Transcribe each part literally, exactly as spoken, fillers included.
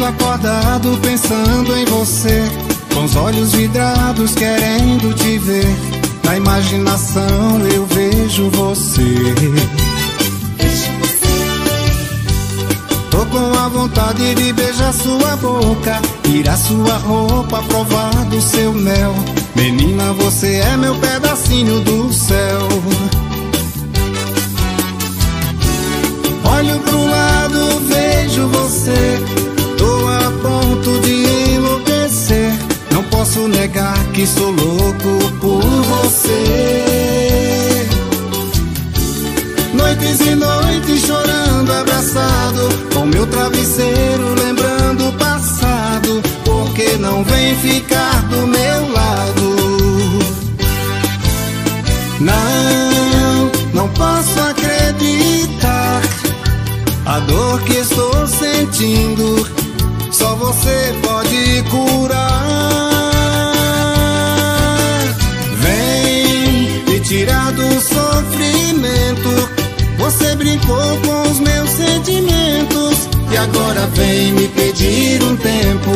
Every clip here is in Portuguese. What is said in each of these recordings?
Ando acordado pensando em você, com os olhos vidrados querendo te ver. Na imaginação eu vejo você. Tô com a vontade de beijar sua boca, tirar sua roupa, provar do seu mel. Menina, você é meu pedacinho do céu. Olho pro lado, vejo você, tô a ponto de enlouquecer. Não posso negar que sou louco por você. Noites e noites chorando, abraçado, com meu travesseiro lembrando o passado. Porque não vem ficar do meu lado? Não, não posso acreditar. A dor que estou sentindo, só você pode curar. Vem me tirar do sofrimento. Você brincou com os meus sentimentos e agora vem me pedir um tempo.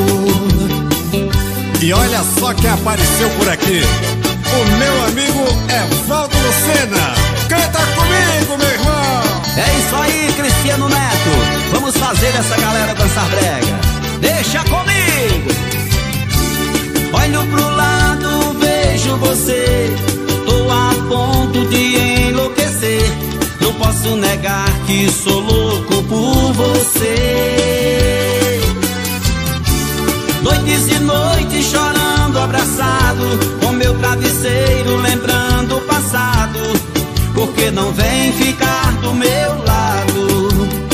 E olha só quem apareceu por aqui. O meu amigo Evaldo Lucena. Canta comigo, meu irmão. É isso aí, Cristiano Neto. Vamos fazer essa galera dançar brega. Deixa comigo. Olho pro lado, vejo você, tô a ponto de enlouquecer. Não posso negar que sou louco por você. Noites e noites chorando, abraçado, com meu travesseiro lembrando o passado. Porque não vem ficar do meu lado?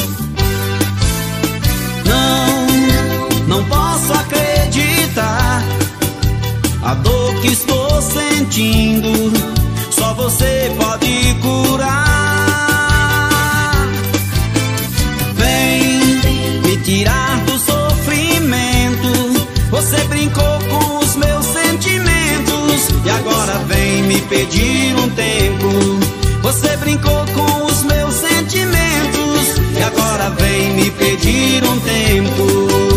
Não, não posso acreditar. A dor que estou sentindo, só você pode curar. Vem me tirar do sofrimento. Você brincou com os meus sentimentos e agora vem me pedir um tempo. Você brincou com os meus sentimentos e agora vem me pedir um tempo.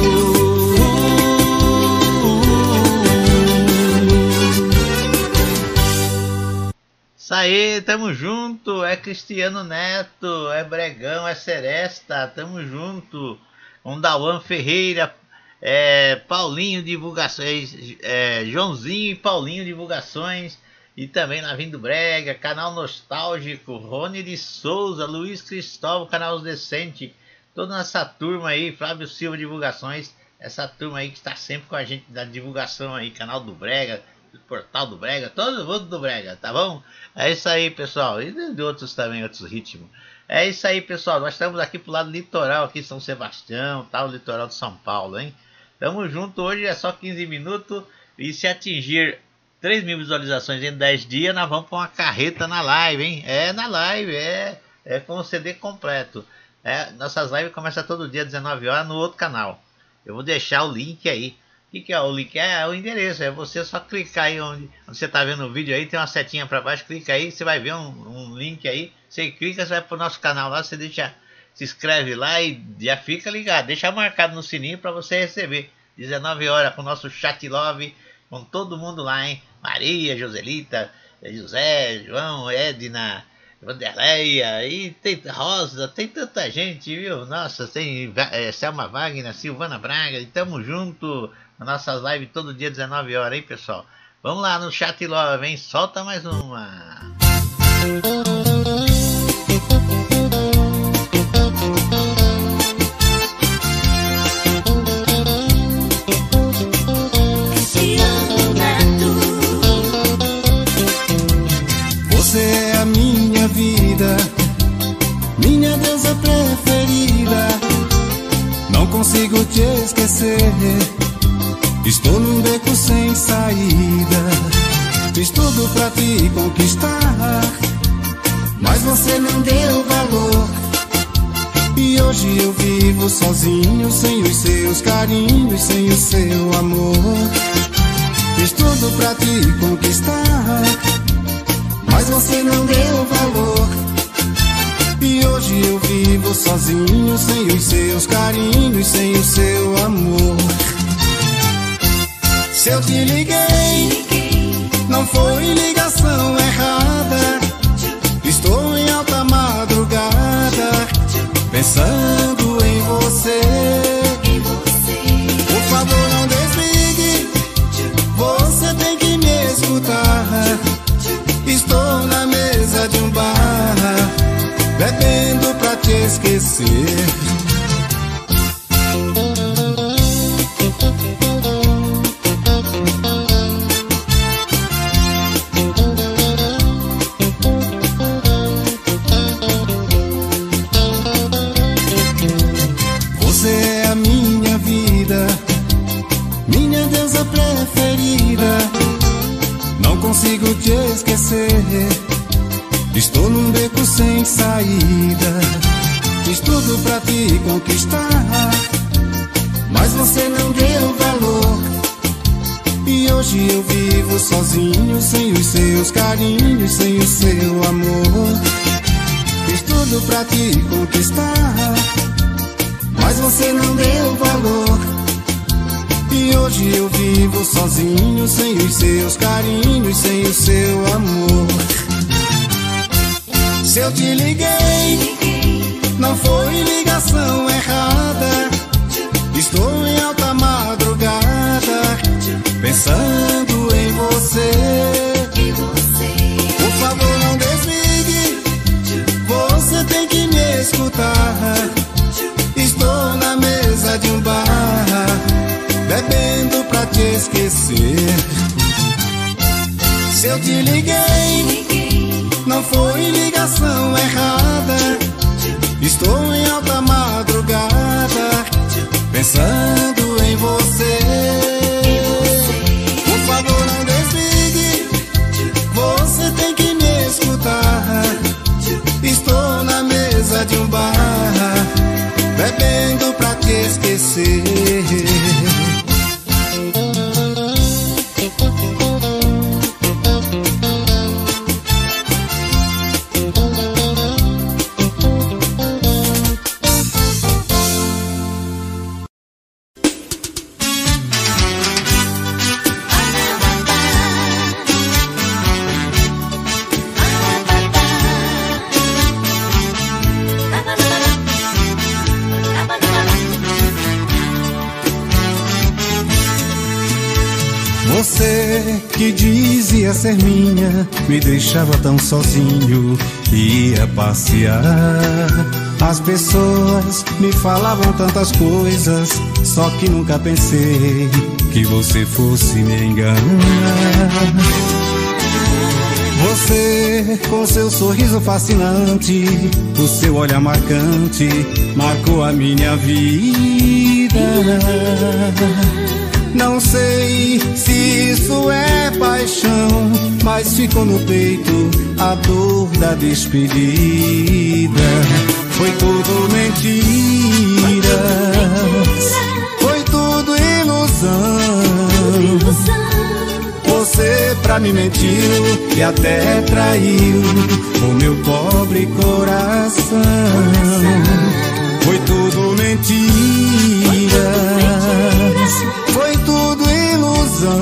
Isso aí, tamo junto. É Cristiano Neto, é Bregão, é Seresta, tamo junto. Com Dauan Ferreira, é, Paulinho Divulgações, é, Joãozinho e Paulinho Divulgações. E também na Vindo Brega, Canal Nostálgico, Rony de Souza, Luiz Cristóvão, Canal Decente, toda essa turma aí, Flávio Silva Divulgações, essa turma aí que está sempre com a gente da divulgação aí, Canal do Brega, Portal do Brega, todo mundo do Brega, tá bom? É isso aí, pessoal, e de outros também, outros ritmos. É isso aí, pessoal, nós estamos aqui pro lado litoral, aqui São Sebastião, tá, o litoral de São Paulo, hein? Tamo junto, hoje é só quinze minutos, e se atingir três mil visualizações em dez dias, nós vamos com uma carreta na live, hein? É na live, é, é com o C D completo. É, nossas lives começam todo dia, dezenove horas, no outro canal. Eu vou deixar o link aí. O que, que é o link? É o endereço, é você só clicar aí onde, onde você está vendo o vídeo aí, tem uma setinha para baixo, clica aí, você vai ver um, um link aí. Você clica, você vai para o nosso canal lá, você deixa, se inscreve lá e já fica ligado. Deixa marcado no sininho para você receber. dezenove horas com o nosso chat love, com todo mundo lá, hein? Maria, Joselita, José, João, Edna, Vanderleia, e tem Rosa, tem tanta gente, viu? Nossa, tem é, Selma Wagner, Silvana Braga, e tamo junto nas nossas lives todo dia, dezenove horas, hein, pessoal? Vamos lá no chat love, hein? Solta mais uma. Você é a minha vida, minha deusa preferida. Não consigo te esquecer, estou num beco sem saída. Fiz tudo pra te conquistar, mas você não deu valor. E hoje eu vivo sozinho, sem os seus carinhos, sem o seu amor. Fiz tudo pra te conquistar, mas você não deu valor. E hoje eu vivo sozinho, sem os seus carinhos, sem o seu amor. Se eu te liguei, não foi ligação errada. Estou em alta madrugada, pensando em você. Por favor, não desligue, você tem que me escutar. Estou na mesa de um bar, bebendo pra te esquecer. Você é a minha vida, minha deusa preferida. Não consigo te esquecer. Estou num beco sem saída. Fiz tudo pra te conquistar, mas você não deu valor. E hoje eu vivo sozinho, sem os seus carinhos, sem o seu amor. Fiz tudo pra te conquistar, mas você não deu valor. E hoje eu vivo sozinho, sem os seus carinhos, sem o seu amor. Se eu te liguei, não foi ligação errada. Estou em alta madrugada, pensando em você. Por favor, não desligue, você tem que me escutar. Estou na mesa de um bar, bebendo pra te esquecer. Se eu te liguei, não foi ligação errada. Estou em alta madrugada, pensando em você. Por favor, não desligue, você tem que me escutar. Estou na mesa de um bar, bebendo pra te esquecer. Você que dizia ser minha, me deixava tão sozinho, ia passear. As pessoas me falavam tantas coisas, só que nunca pensei que você fosse me enganar. Você, com seu sorriso fascinante, o seu olhar marcante, marcou a minha vida. Não sei se isso é paixão, mas ficou no peito a dor da despedida. Foi tudo mentira, foi tudo ilusão. Você pra mim mentiu e até traiu o meu pobre coração. Foi tudo mentira, foi tudo ilusão.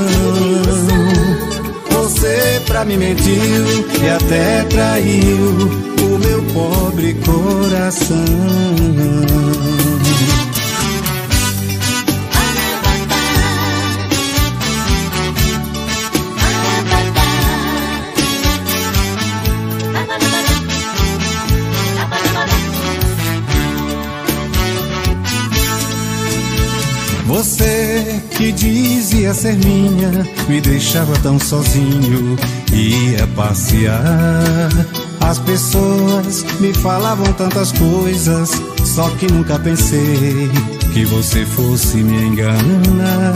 Você pra mim mentiu e até traiu o meu pobre coração. Você que dizia ser minha, me deixava tão sozinho, ia passear. As pessoas me falavam tantas coisas, só que nunca pensei que você fosse me enganar.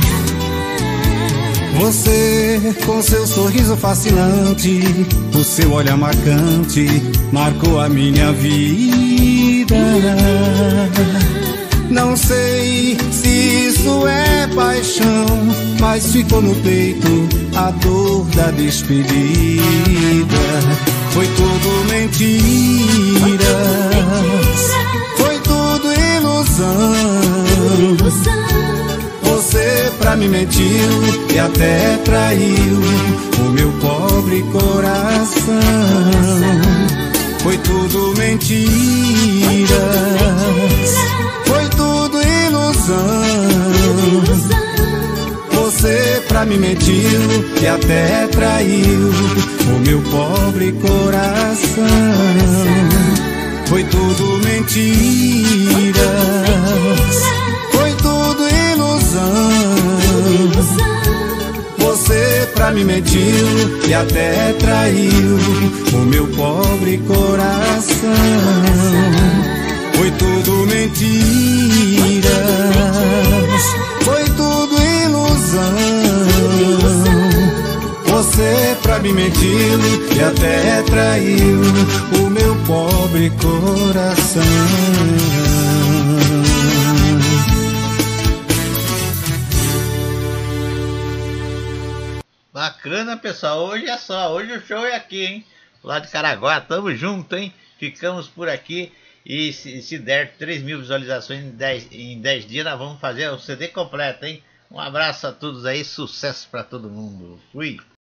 Você, com seu sorriso fascinante, o seu olhar marcante, marcou a minha vida. Não sei se isso é paixão, mas ficou no peito a dor da despedida. Foi tudo mentira, foi tudo ilusão. Você pra mim mentiu e até traiu o meu pobre coração. Foi tudo mentira, foi tudo ilusão. Você pra mim mentiu e até traiu o meu pobre coração. Foi tudo mentira, foi tudo ilusão. Você pra mim mentiu e até traiu o meu pobre coração. Foi tudo mentira, foi tudo ilusão. Você pra mim mentiu e até traiu o meu pobre coração. Bacana, pessoal. Hoje é só. Hoje o show é aqui, hein? Lá de Caraguá. Tamo junto, hein? Ficamos por aqui. E se, se der três mil visualizações em dez, em dez dias, nós vamos fazer o C D completo, hein? Um abraço a todos aí. Sucesso pra todo mundo. Fui!